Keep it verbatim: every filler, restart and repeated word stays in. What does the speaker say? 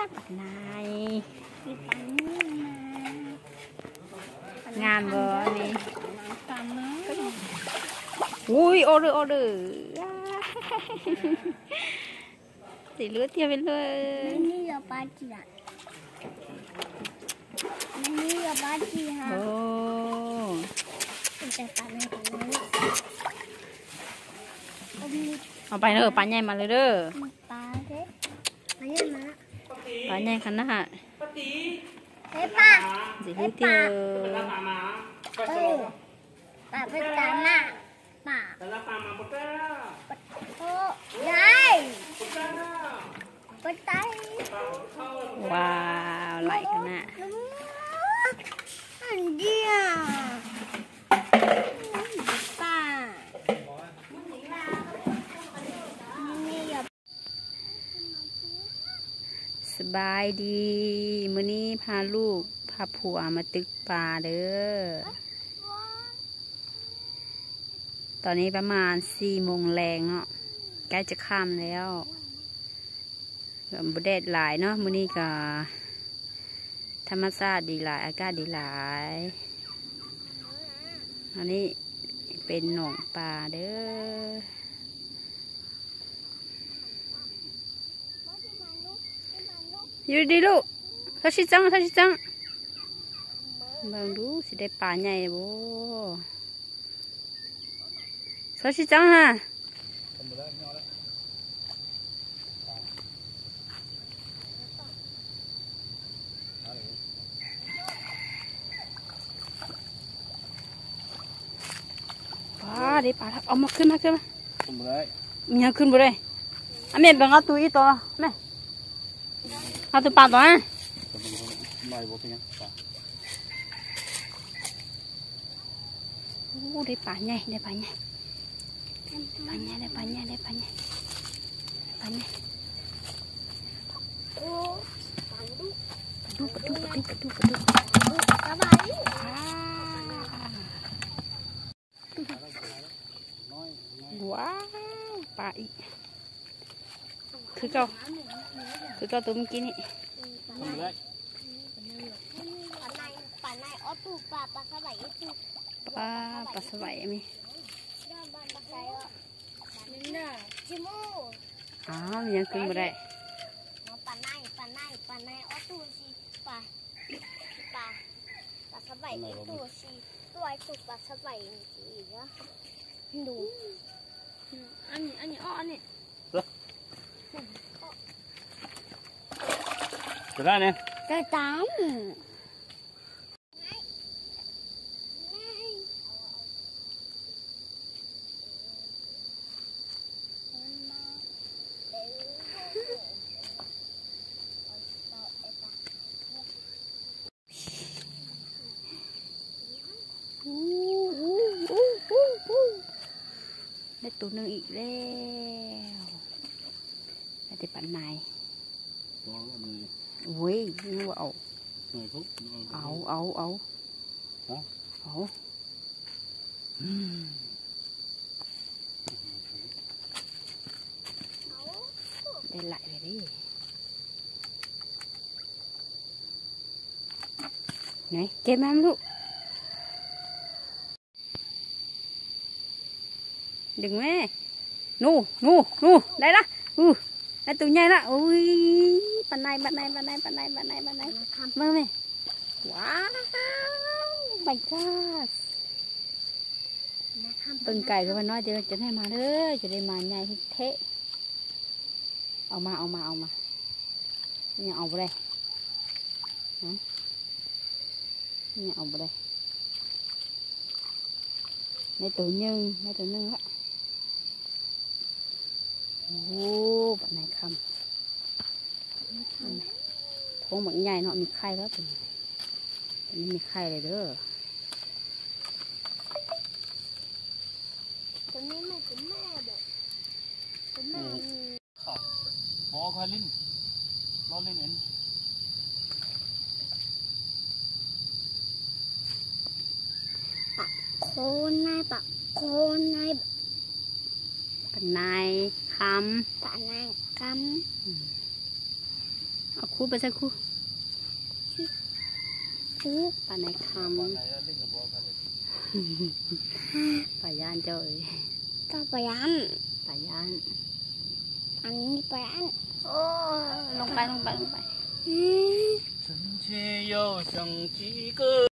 ปักนายงานบ่นี่อุ้ยโอเดอร์โอเดอร์สีเลือดเทียบไปเลยนี่เราปาจีอ่ะนี่เราปาจีฮะโอ้แต่ปาในตรงนี้เอาไปเถอะปลาใหญ่มาเลยเด้อปลาเด็กปลาใหญ่มาปลาใหญ่ขนาดเฮ้ยป้าสีเลือดเทียบเออป้าเป็นตาหน้าป้าโอ้ยายปตายว้าวไหลขนาดอันเดียวป้าสบายดีมื้อนี้พาลูกพาผัวมาตึกปลาเด้อตอนนี้ประมาณสี่โมงแรงเนาะใกล้จะค่ำแล้วบแดดหลายเนาะมื้อนี้ก็ธรรมชาติดีหลายอากาศดีหลายอันนี้เป็นหนองปลาเด้ออยู่ดีลูกเขาชิจังเขาชิจังบางดูสิได้ปลาใหญ่บ่เขาชิจังฮะได้ปลาเอามาขึ้นมาขึ้นมาขึ้นบ่ได้มีขึ้นบ่ได้อ่ะแม่บังเอาตัวอีตัวแม่เอาตัวปลาตัวอ่ะไม่บ่เป็นยังปลาโอ้ได้ปลาใหญ่ได้ปลาใหญ่ปลาใหญ่ได้ปลาใหญ่ได้ปลาใหญ่ปลาใหญ่โอ้ปลาดุปลาดุปลาดุปลาดุปลาดุปลาดุปลาใบว้าวปลาอีกคือเก่าคือเก่าตัวเมื่อกี้นี่ปลาในปลาในอ้อตูปลาปลาสบายอีตูปลาปลาสบายมีจิมูอ้าวยังขึ้นมาได้ปลาในปลาในปลาในอ้อตูสิปลาปลาปลาสบายอีตูสิตัวไอ้ตูปลาสบายอีกนะดูอันนี้อันนี้อ้ออันนี้จะได้เนี่ยจะตามได้ตัวหนึ่งอีกแล้วได้แต่ปันนายโอ้ยนี่ว่าเอาเอาเอาเอาเอาได้ไหลไปดิไหนเก็บมาลูกดึงแม่นู่นู่นู่ได้ละอู้ได้ตัวใหญ่ละอุ้ยปันในปันในปันในปันในปันในปันในมาไหมว้าวไปจ้าตึงไก่ก็มาน้อยเดี๋ยวจะได้มาเด้อจะได้มาใหญ่เทะเอามาเอามาเอามาเนี่ยเอาไปเลยเนี่ยเอาไปเลยในตัวนึงในตัวนึงละโอ้ปันไหนคำท้องเหมือนใหญ่เนาะมีไข่แล้วตัวนี้อันนี้มีไข่เลยเด้อตัวนี้แม่ตัวแม่บอกตัวแม่บอกคอยลิ้นล้อเล่นเอ็นปะโคนนายปะโคนนายปันไหนคำปะนายคำเอาคู่ไปใส่คู่ซื้อปลาในคบ่อไหนอะเล่นกับบ่อคันลินำปลาย่านเจ้าเอ๋ยก็ไปยันปลาย่านอันนี้ไปยันโอ้ลงไปลงไปลงไปอืม臣妾有生几个